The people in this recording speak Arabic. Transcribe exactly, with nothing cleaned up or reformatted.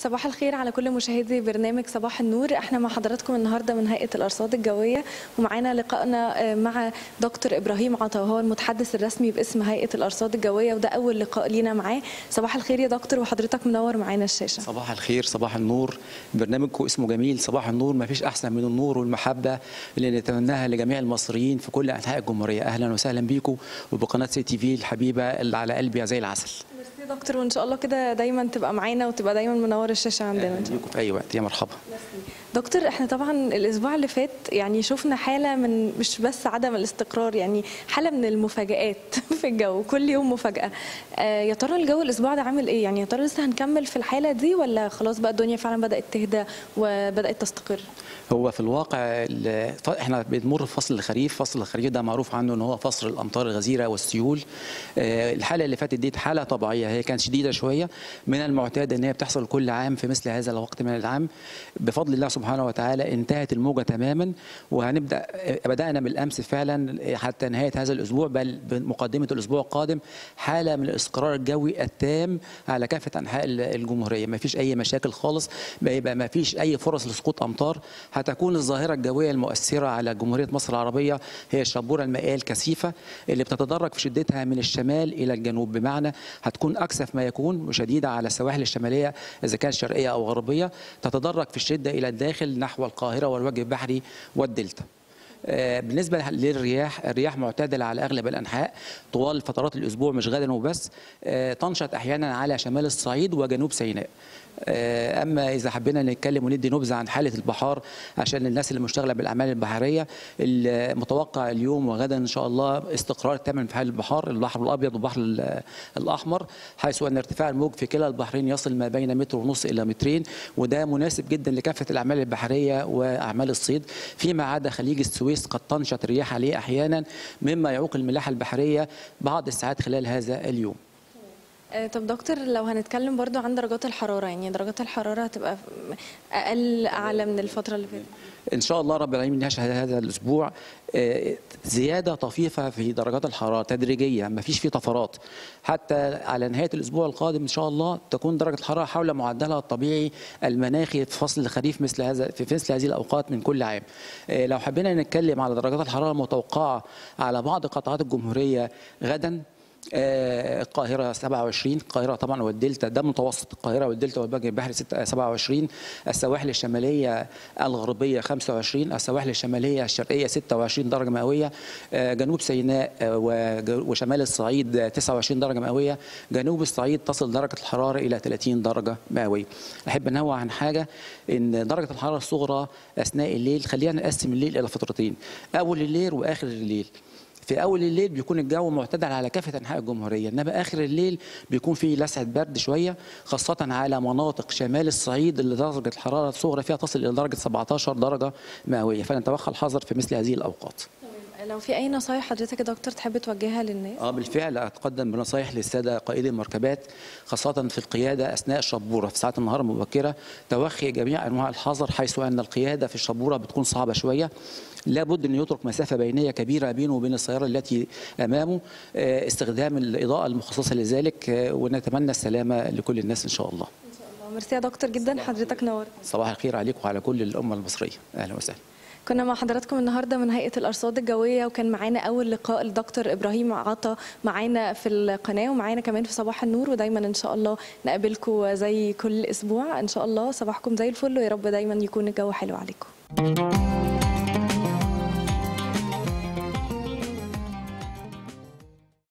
صباح الخير على كل مشاهدي برنامج صباح النور. احنا مع حضراتكم النهارده من هيئة الأرصاد الجوية، ومعانا لقائنا مع دكتور إبراهيم عطا، وهو المتحدث الرسمي باسم هيئة الأرصاد الجوية، وده أول لقاء لينا معاه. صباح الخير يا دكتور، وحضرتك منور معانا الشاشة. صباح الخير، صباح النور. برنامجكم اسمه جميل صباح النور، ما فيش أحسن من النور والمحبة اللي نتمناها لجميع المصريين في كل أنحاء الجمهورية. أهلا وسهلا بيكم وبقناة سي تي في الحبيبة اللي على قلبي زي العسل. ميرسي يا دكتور، وإن شاء الله كده دايما تبقى معانا وتبقى دايما منور الشاشة عندنا. أهلا بيكم في أي وقت، يا مرحبا. دكتور، احنا طبعا الاسبوع اللي فات يعني شفنا حاله من مش بس عدم الاستقرار، يعني حاله من المفاجآت في الجو، كل يوم مفاجاه. آه يا ترى الجو الاسبوع ده عامل ايه؟ يعني يا ترى لسه هنكمل في الحاله دي ولا خلاص بقى الدنيا فعلا بدات تهدى وبدات تستقر؟ هو في الواقع احنا بنمر في فصل الخريف، فصل الخريف ده معروف عنه ان هو فصل الامطار الغزيره والسيول. الحاله اللي فاتت دي حاله طبيعيه، هي كانت شديده شويه، من المعتاد ان هي بتحصل كل عام في مثل هذا الوقت من العام. بفضل الله سبحانه وتعالى انتهت الموجه تماما، وهنبدا بدانا من الامس فعلا حتى نهايه هذا الاسبوع، بل بمقدمه الاسبوع القادم حاله من الاستقرار الجوي التام على كافه انحاء الجمهوريه. ما فيش اي مشاكل خالص، بيبقى ما فيش اي فرص لسقوط امطار. هتكون الظاهرة الجوية المؤثرة على جمهورية مصر العربية هي الشبورة المائية الكثيفة اللي بتتدرج في شدتها من الشمال إلى الجنوب، بمعنى هتكون أكثف ما يكون وشديدة على السواحل الشمالية إذا كانت شرقية أو غربية، تتدرج في الشدة إلى الداخل نحو القاهرة والوجه البحري والدلتا. بالنسبة للرياح، الرياح معتدلة على أغلب الأنحاء طوال فترات الأسبوع، مش غدا وبس، تنشط أحيانا على شمال الصعيد وجنوب سيناء. أما إذا حبينا نتكلم وندي نبذة عن حالة البحار عشان الناس اللي مشتغلة بالأعمال البحرية، المتوقع اليوم وغدا إن شاء الله استقرار تام في حال البحار، البحر الأبيض والبحر الأحمر، حيث أن ارتفاع الموج في كلا البحرين يصل ما بين متر ونص إلى مترين، وده مناسب جدا لكافة الأعمال البحرية وأعمال الصيد، فيما عدا خليج السويس قد تنشط الرياح عليه أحيانا، مما يعوق الملاحة البحرية بعض الساعات خلال هذا اليوم. طب دكتور، لو هنتكلم برضو عن درجات الحرارة، يعني درجات الحرارة هتبقى أقل أعلى من الفترة اللي فاتت؟ إن شاء الله رب العالمين نشهد هذا الأسبوع زيادة طفيفة في درجات الحرارة تدريجية، ما فيش فيه طفرات، حتى على نهاية الأسبوع القادم إن شاء الله تكون درجة الحرارة حول معدلها الطبيعي المناخي في فصل الخريف مثل هذا في مثل هذه الأوقات من كل عام. لو حبينا نتكلم على درجات الحرارة المتوقعة على بعض قطاعات الجمهورية غدا، القاهرة سبعة وعشرين، القاهرة طبعا والدلتا، ده متوسط القاهرة والدلتا والوجه البحري سبعة وعشرين، السواحل الشمالية الغربية خمسة وعشرين، السواحل الشمالية الشرقية ستة وعشرين درجة مئوية، جنوب سيناء وشمال الصعيد تسعة وعشرين درجة مئوية، جنوب الصعيد تصل درجة الحرارة إلى ثلاثين درجة مئوية. أحب أنوه عن حاجة، إن درجة الحرارة الصغرى أثناء الليل، خلينا نقسم الليل إلى فترتين، أول الليل وآخر الليل. في أول الليل بيكون الجو معتدل على كافة أنحاء الجمهورية، إنما آخر الليل بيكون فيه لسعة برد شوية، خاصة على مناطق شمال الصعيد اللي درجة الحرارة الصغرى فيها تصل إلى درجة سبعة عشر درجة مئوية، فنتوخى الحذر في مثل هذه الأوقات. لو في أي نصايح حضرتك يا دكتور تحب توجهها للناس؟ اه بالفعل أتقدم بنصايح للسادة قائدي المركبات، خاصة في القيادة أثناء الشبورة في ساعات النهار المبكرة، توخي جميع أنواع الحذر، حيث أن القيادة في الشبورة بتكون صعبة شوية، لابد أن يترك مسافة بينية كبيرة بينه وبين السيارة التي أمامه، استخدام الإضاءة المخصصة لذلك، ونتمنى السلامة لكل الناس إن شاء الله. إن شاء الله. ميرسي يا دكتور جدا، حضرتك نورت. صباح الخير عليكم وعلى كل الأمة المصرية، أهلا وسهلا. كنا مع حضراتكم النهارده من هيئة الأرصاد الجوية، وكان معانا أول لقاء لدكتور إبراهيم عطا معانا في القناة، ومعانا كمان في صباح النور، ودايما إن شاء الله نقابلكم زي كل أسبوع إن شاء الله. صباحكم زي الفل، ويا رب دايما يكون الجو حلو عليكم.